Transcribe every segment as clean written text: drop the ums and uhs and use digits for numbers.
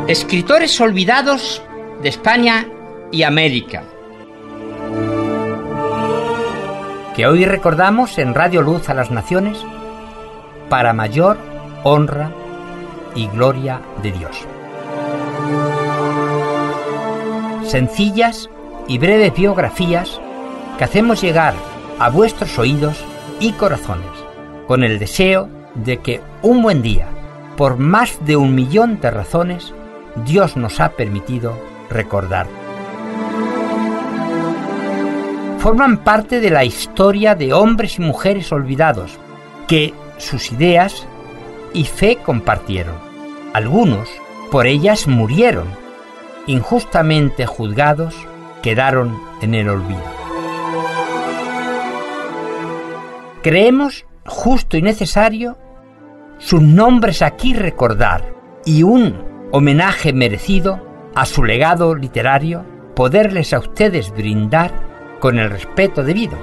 Escritores olvidados de España y América, que hoy recordamos en Radio Luz a las Naciones para mayor honra y gloria de Dios. Sencillas y breves biografías que hacemos llegar a vuestros oídos y corazones con el deseo de que un buen día, por más de 1 millón de razones, Dios nos ha permitido recordar. Forman parte de la historia de hombres y mujeres olvidados que sus ideas y fe compartieron. Algunos por ellas murieron, injustamente juzgados, quedaron en el olvido. Creemos justo y necesario sus nombres aquí recordar y un homenaje merecido a su legado literario poderles a ustedes brindar con el respeto debido.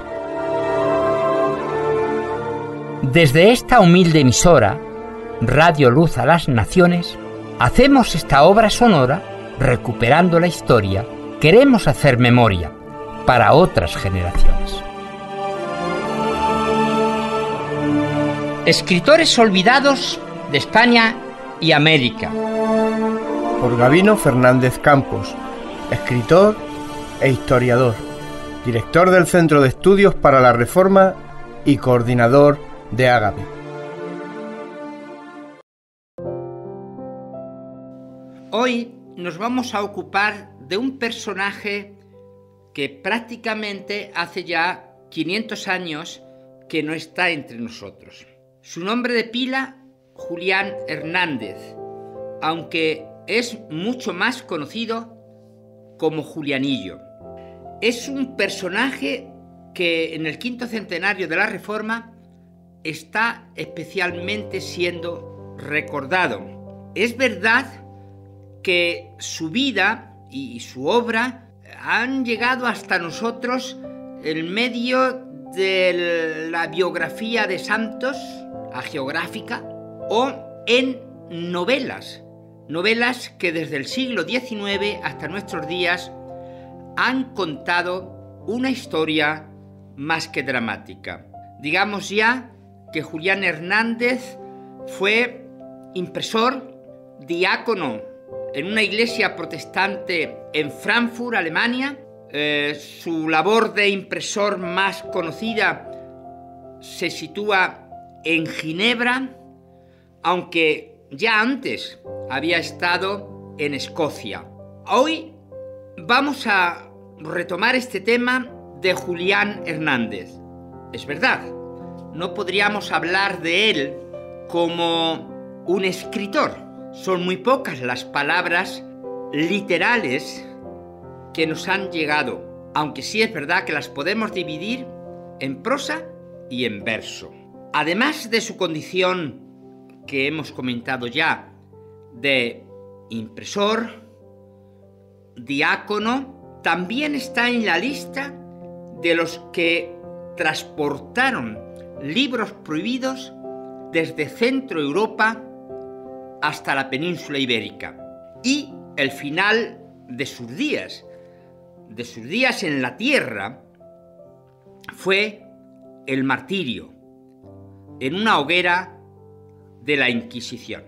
Desde esta humilde emisora, Radio Luz a las Naciones, hacemos esta obra sonora recuperando la historia. Queremos hacer memoria para otras generaciones. Escritores olvidados de España y América. Por Gabino Fernández Campos, escritor e historiador, director del Centro de Estudios para la Reforma y coordinador de Ágape. Hoy nos vamos a ocupar de un personaje que prácticamente hace ya 500 años que no está entre nosotros. Su nombre de pila, Julián Hernández, aunque es mucho más conocido como Julianillo. Es un personaje que en el 5º centenario de la Reforma está especialmente siendo recordado. Es verdad que su vida y su obra han llegado hasta nosotros en medio de la biografía de santos, hagiográfica, o en novelas que desde el siglo XIX hasta nuestros días han contado una historia más que dramática. Digamos ya que Julián Hernández fue impresor, diácono en una iglesia protestante en Frankfurt, Alemania. Su labor de impresor más conocida se sitúa en Ginebra, aunque ya antes había estado en Escocia. Hoy vamos a retomar este tema de Julián Hernández. Es verdad, no podríamos hablar de él como un escritor. Son muy pocas las palabras literales que nos han llegado, aunque sí es verdad que las podemos dividir en prosa y en verso. Además de su condición que hemos comentado ya de impresor, diácono, también está en la lista de los que transportaron libros prohibidos desde Centro Europa hasta la península ibérica. Y el final de sus días en la tierra, fue el martirio en una hoguera de la Inquisición.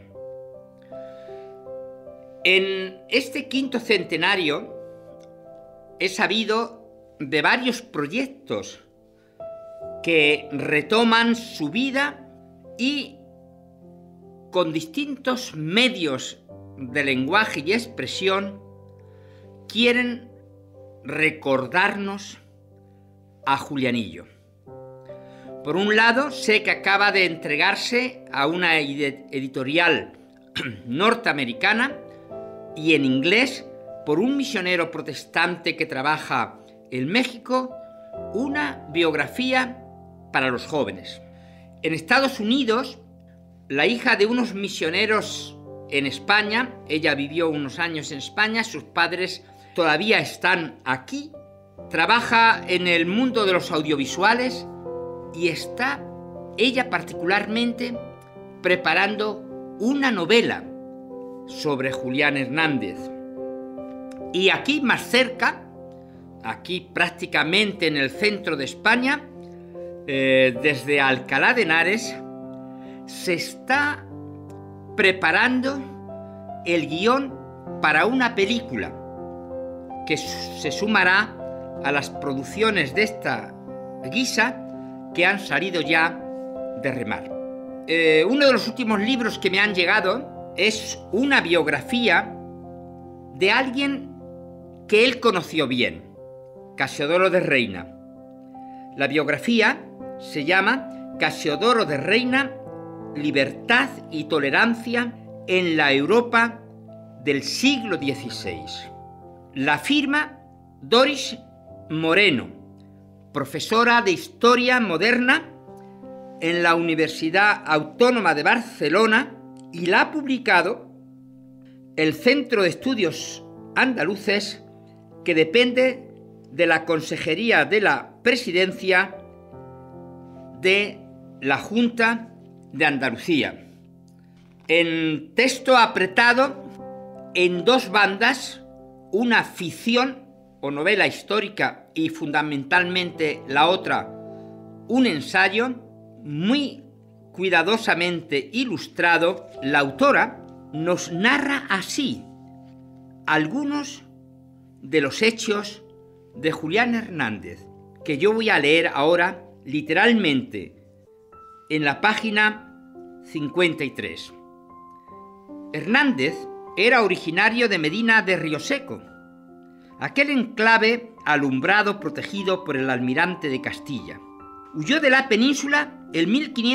En este 5º centenario he sabido de varios proyectos que retoman su vida y con distintos medios de lenguaje y expresión quieren recordarnos a Julianillo. Por un lado, sé que acaba de entregarse a una editorial norteamericana y en inglés por un misionero protestante que trabaja en México, una biografía para los jóvenes. En Estados Unidos, la hija de unos misioneros en España, ella vivió unos años en España, sus padres todavía están aquí, trabaja en el mundo de los audiovisuales y está ella particularmente preparando una novela sobre Julián Hernández. Y aquí más cerca, aquí prácticamente en el centro de España, desde Alcalá de Henares, se está preparando el guión para una película que se sumará a las producciones de esta guisa que han salido ya de remar. Uno de los últimos libros que me han llegado es una biografía de alguien que él conoció bien, Casiodoro de Reina. La biografía se llama Casiodoro de Reina, Libertad y Tolerancia en la Europa del siglo XVI. La firma Doris Moreno, profesora de Historia Moderna en la Universidad Autónoma de Barcelona, y la ha publicado el Centro de Estudios Andaluces, que depende de la Consejería de la Presidencia de la Junta de Andalucía. En texto apretado, en dos bandas, una ficción o novela histórica y fundamentalmente la otra, un ensayo muy cuidadosamente ilustrado, la autora nos narra así algunos de los hechos de Julián Hernández, que yo voy a leer ahora literalmente en la página 53. Hernández era originario de Medina de Rioseco, aquel enclave alumbrado protegido por el almirante de Castilla. Huyó de la península en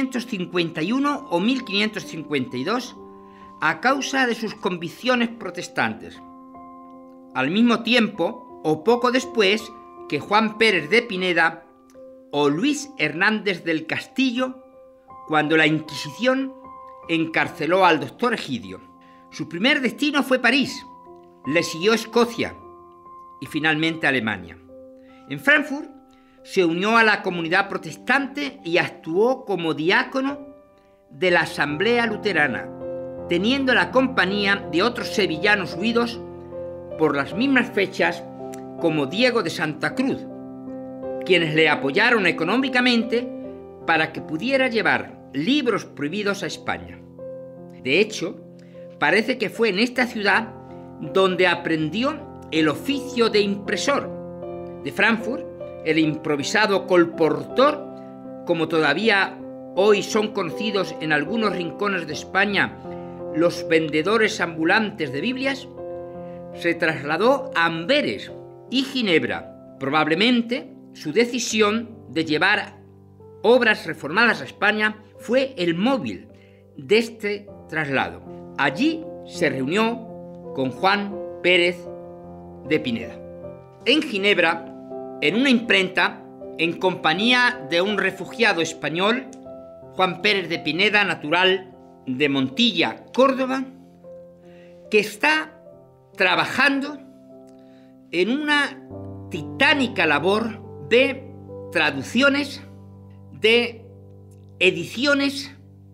1551 o 1552 a causa de sus convicciones protestantes. Al mismo tiempo, o poco después, que Juan Pérez de Pineda o Luis Hernández del Castillo, cuando la Inquisición encarceló al doctor Egidio. Su primer destino fue París, le siguió Escocia y finalmente Alemania. En Frankfurt se unió a la comunidad protestante y actuó como diácono de la Asamblea Luterana, teniendo la compañía de otros sevillanos huidos por las mismas fechas como Diego de Santa Cruz, quienes le apoyaron económicamente para que pudiera llevar libros prohibidos a España. De hecho, parece que fue en esta ciudad donde aprendió el oficio de impresor. De Frankfurt, el improvisado colportor, como todavía hoy son conocidos en algunos rincones de España los vendedores ambulantes de Biblias, se trasladó a Amberes y Ginebra. Probablemente su decisión de llevar obras reformadas a España fue el móvil de este traslado. Allí se reunió con Juan Pérez de Pineda. En Ginebra, en una imprenta, en compañía de un refugiado español, Juan Pérez de Pineda, natural de Montilla, Córdoba, que está trabajando en una titánica labor de traducciones, de ediciones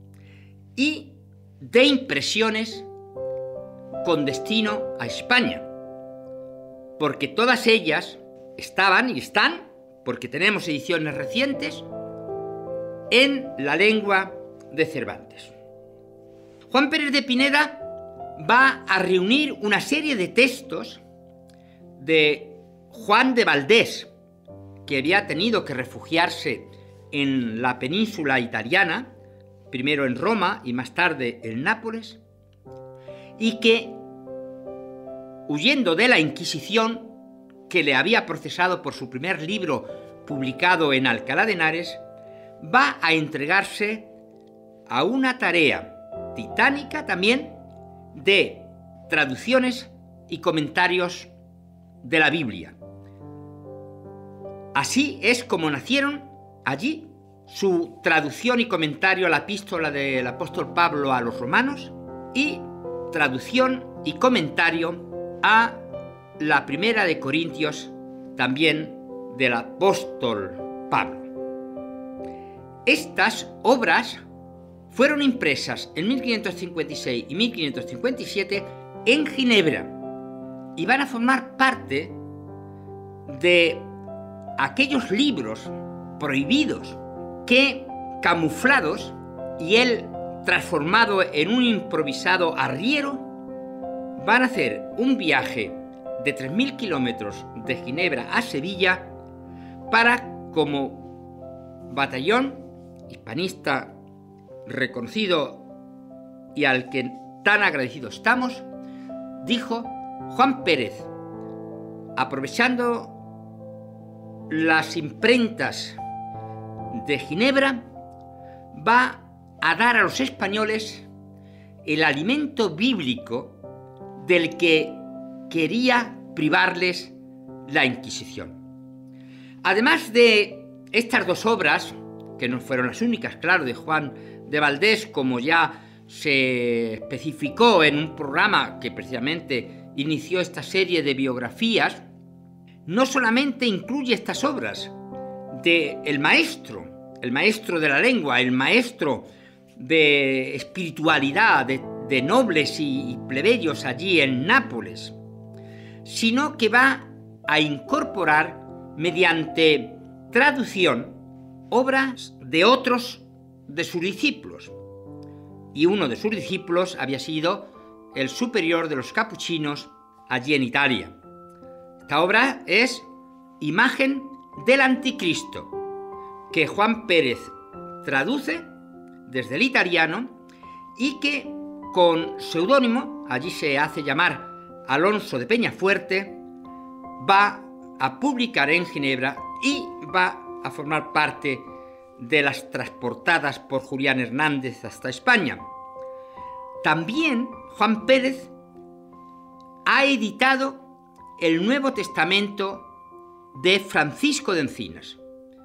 y de impresiones con destino a España, porque todas ellas estaban y están, porque tenemos ediciones recientes, en la lengua de Cervantes. Juan Pérez de Pineda va a reunir una serie de textos de Juan de Valdés, que había tenido que refugiarse en la península italiana, primero en Roma y más tarde en Nápoles, y que, huyendo de la Inquisición, que le había procesado por su primer libro publicado en Alcalá de Henares, va a entregarse a una tarea titánica también de traducciones y comentarios de la Biblia. Así es como nacieron allí su traducción y comentario a la epístola del apóstol Pablo a los romanos y traducción y comentario a la primera de Corintios, también del apóstol Pablo. Estas obras fueron impresas en 1556 y 1557 en Ginebra y van a formar parte de aquellos libros prohibidos que, camuflados y él transformado en un improvisado arriero, van a hacer un viaje de 3.000 kilómetros de Ginebra a Sevilla para, como batallón hispanista reconocido y al que tan agradecidos estamos, dijo Juan Pérez, aprovechando las imprentas de Ginebra, va a dar a los españoles el alimento bíblico del que quería privarles la Inquisición. Además de estas dos obras, que no fueron las únicas, claro, de Juan de Valdés, como ya se especificó en un programa que precisamente inició esta serie de biografías, no solamente incluye estas obras de el maestro de la lengua, el maestro de espiritualidad, de nobles y plebeyos allí en Nápoles, sino que va a incorporar mediante traducción obras de otros de sus discípulos. Y uno de sus discípulos había sido el superior de los capuchinos allí en Italia. Esta obra es Imagen del Anticristo, que Juan Pérez traduce desde el italiano y que con seudónimo, allí se hace llamar Alonso de Peñafuerte, va a publicar en Ginebra y va a formar parte de las transportadas por Julián Hernández hasta España. También Juan Pérez ha editado el Nuevo Testamento de Francisco de Encinas,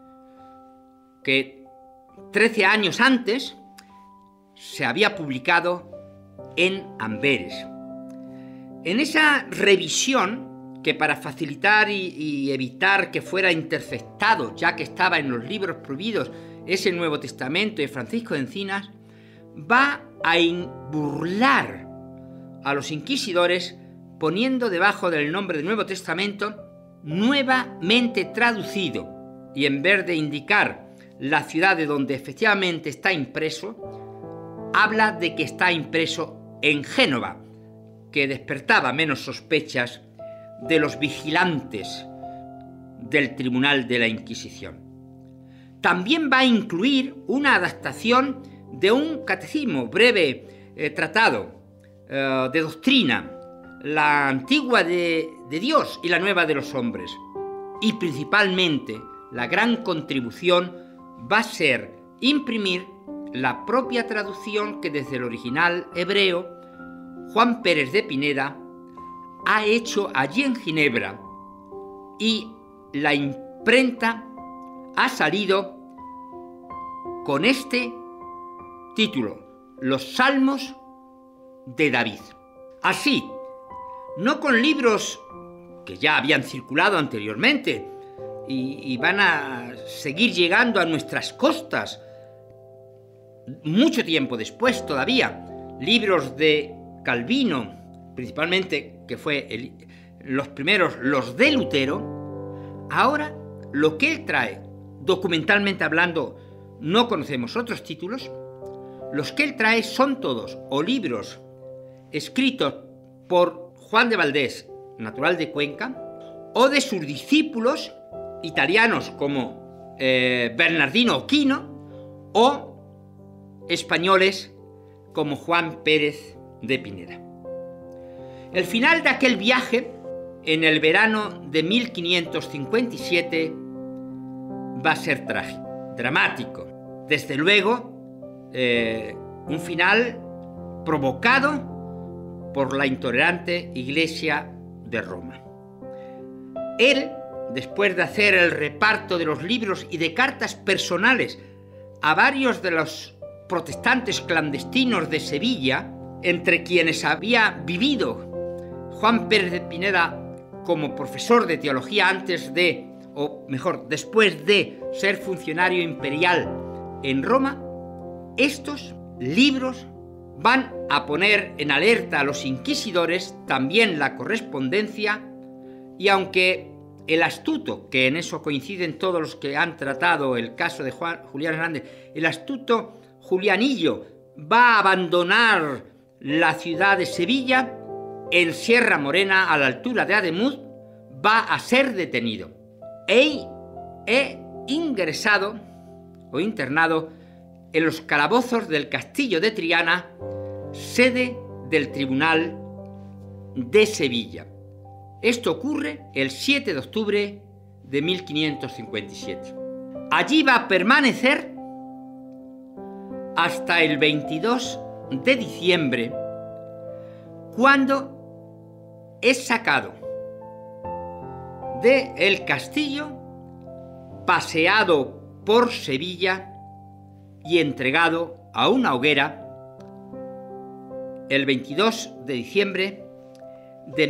que 13 años antes se había publicado en Amberes. En esa revisión, que para facilitar y evitar que fuera interceptado, ya que estaba en los libros prohibidos, ese Nuevo Testamento de Francisco de Encinas, va a burlar a los inquisidores poniendo debajo del nombre de Nuevo Testamento nuevamente traducido, y en vez de indicar la ciudad de donde efectivamente está impreso, habla de que está impreso en Génova, que despertaba menos sospechas de los vigilantes del Tribunal de la Inquisición. También va a incluir una adaptación de un catecismo, breve tratado de doctrina, la antigua de Dios y la nueva de los hombres. Y principalmente la gran contribución va a ser imprimir la propia traducción que desde el original hebreo Juan Pérez de Pineda ha hecho allí en Ginebra, y la imprenta ha salido con este título: Los Salmos de David. Así, no con libros que ya habían circulado anteriormente y van a seguir llegando a nuestras costas mucho tiempo después todavía, libros de Calvino, principalmente, que fue los primeros, los de Lutero. Ahora, lo que él trae, documentalmente hablando, no conocemos otros títulos. Los que él trae son todos o libros escritos por Juan de Valdés, natural de Cuenca, o de sus discípulos italianos como Bernardino Occhino, o españoles como Juan Pérez de Pineda. El final de aquel viaje, en el verano de 1557, va a ser trágico, dramático. Desde luego, un final provocado por la intolerante Iglesia de Roma. Él, después de hacer el reparto de los libros y de cartas personales a varios de los protestantes clandestinos de Sevilla, entre quienes había vivido Juan Pérez de Pineda como profesor de teología antes de, o mejor, después de ser funcionario imperial en Roma, estos libros van a poner en alerta a los inquisidores, también la correspondencia, y aunque el astuto, que en eso coinciden todos los que han tratado el caso de Julián Hernández, el astuto Julianillo va a abandonar la ciudad de Sevilla, en Sierra Morena, a la altura de Ademuz, va a ser detenido e ingresado o internado en los calabozos del castillo de Triana, sede del Tribunal de Sevilla. Esto ocurre el 7 de octubre de 1557. Allí va a permanecer hasta el 22 de diciembre, cuando es sacado del castillo, paseado por Sevilla y entregado a una hoguera el 22 de diciembre de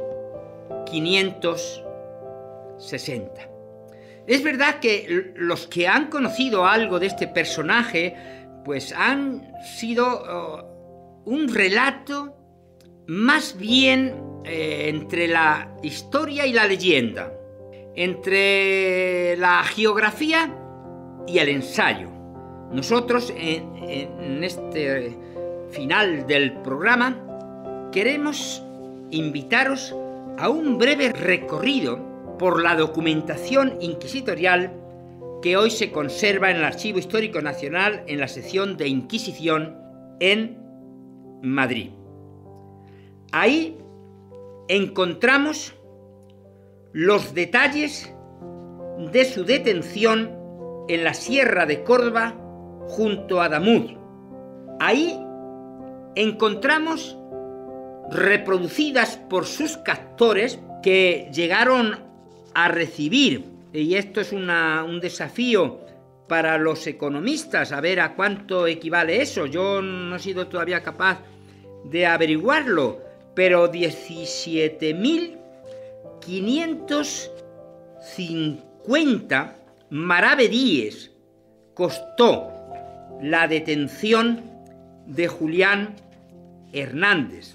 1560. Es verdad que los que han conocido algo de este personaje, pues han sido un relato más bien entre la historia y la leyenda, entre la geografía y el ensayo. Nosotros en este final del programa queremos invitaros a un breve recorrido por la documentación inquisitorial que hoy se conserva en el Archivo Histórico Nacional en la sección de Inquisición en Madrid. Ahí encontramos los detalles de su detención en la Sierra de Córdoba junto a Ademuz. Ahí encontramos reproducidas por sus captores que llegaron a recibir, y esto es un desafío para los economistas, a ver a cuánto equivale eso. Yo no he sido todavía capaz de averiguarlo, pero 17.550 maravedíes costó la detención de Julián Hernández.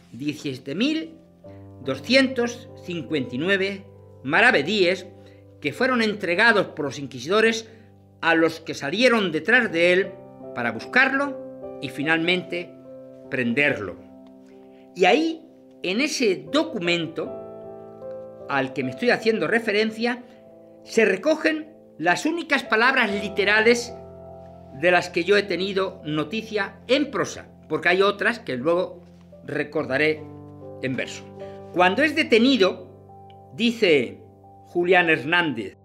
17.259 maravedíes que fueron entregados por los inquisidores a los que salieron detrás de él para buscarlo y finalmente prenderlo. Y ahí, en ese documento al que me estoy haciendo referencia, se recogen las únicas palabras literales de las que yo he tenido noticia en prosa, porque hay otras que luego recordaré en verso. Cuando es detenido, dice Julián Hernández: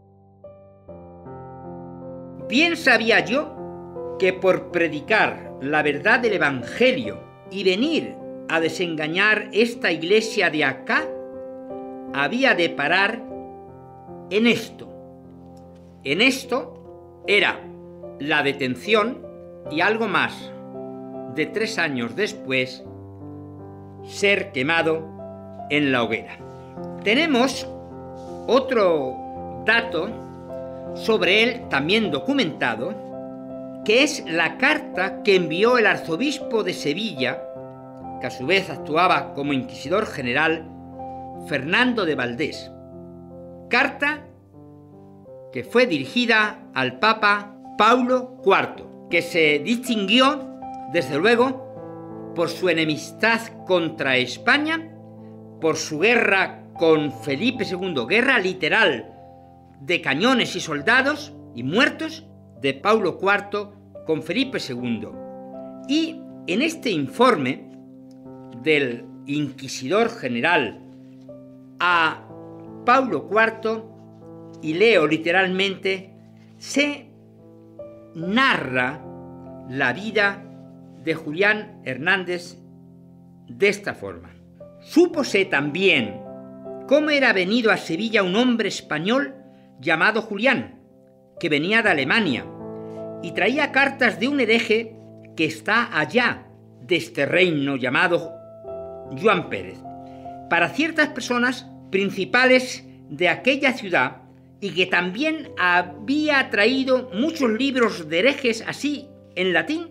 bien sabía yo que por predicar la verdad del Evangelio y venir a desengañar esta iglesia de acá, había de parar en esto. En esto era la detención y algo más de 3 años después ser quemado en la hoguera. Tenemos otro dato sobre él también documentado, que es la carta que envió el arzobispo de Sevilla, que a su vez actuaba como inquisidor general, Fernando de Valdés. Carta que fue dirigida al Papa Paulo IV, que se distinguió, desde luego, por su enemistad contra España, por su guerra con Felipe II, guerra literal de cañones y soldados y muertos de Paulo IV con Felipe II. Y en este informe del inquisidor general a Paulo IV, y leo literalmente, se narra la vida de Julián Hernández de esta forma. Súpose también cómo era venido a Sevilla un hombre español llamado Julián, que venía de Alemania, y traía cartas de un hereje que está allá de este reino llamado Joan Pérez, para ciertas personas principales de aquella ciudad, y que también había traído muchos libros de herejes así en latín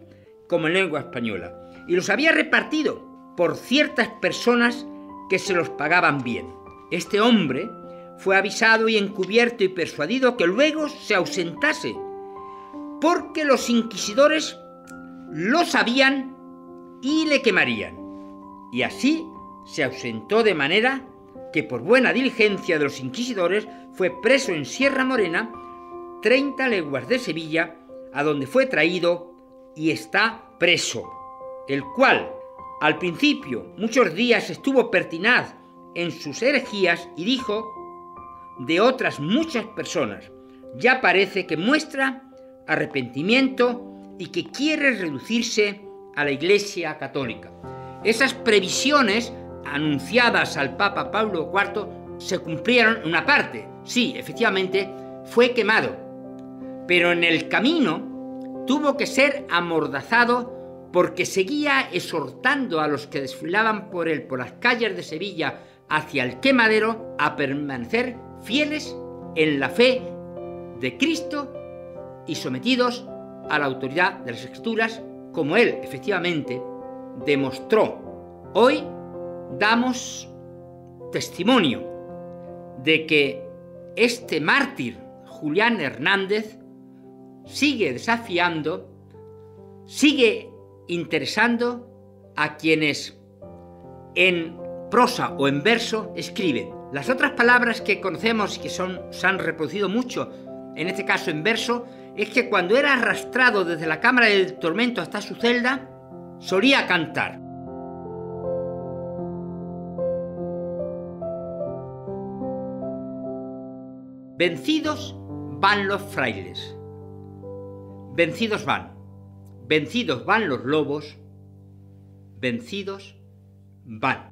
como en lengua española, y los había repartido por ciertas personas que se los pagaban bien. Este hombre fue avisado y encubierto y persuadido que luego se ausentase, porque los inquisidores lo sabían y le quemarían. Y así se ausentó, de manera que por buena diligencia de los inquisidores fue preso en Sierra Morena, 30 leguas de Sevilla, a donde fue traído y está preso, el cual al principio muchos días estuvo pertinaz en sus herejías y dijo de otras muchas personas: ya parece que muestra arrepentimiento y que quiere reducirse a la Iglesia Católica. Esas previsiones anunciadas al Papa Pablo IV se cumplieron en una parte. Sí, efectivamente, fue quemado, pero en el camino tuvo que ser amordazado porque seguía exhortando a los que desfilaban por él por las calles de Sevilla hacia el quemadero a permanecer fieles en la fe de Cristo y sometidos a la autoridad de las Escrituras, como él efectivamente demostró. Hoy damos testimonio de que este mártir, Julián Hernández, sigue desafiando, sigue interesando a quienes en prosa o en verso escriben. Las otras palabras que conocemos y que se han reproducido mucho, en este caso en verso, es que cuando era arrastrado desde la cámara del tormento hasta su celda, solía cantar: vencidos van los frailes, vencidos van los lobos, vencidos van.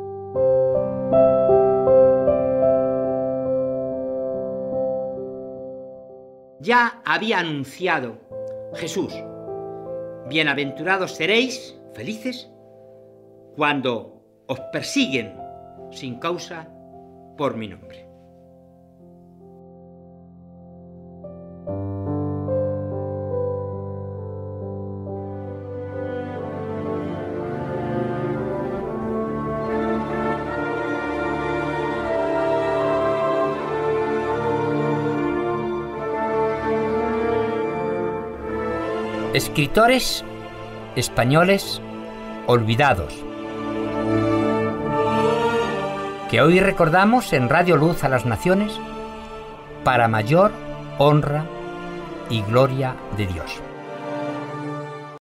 Ya había anunciado Jesús: bienaventurados seréis, felices, cuando os persiguen sin causa por mi nombre. Escritores españoles olvidados, que hoy recordamos en Radio Luz a las Naciones para mayor honra y gloria de Dios.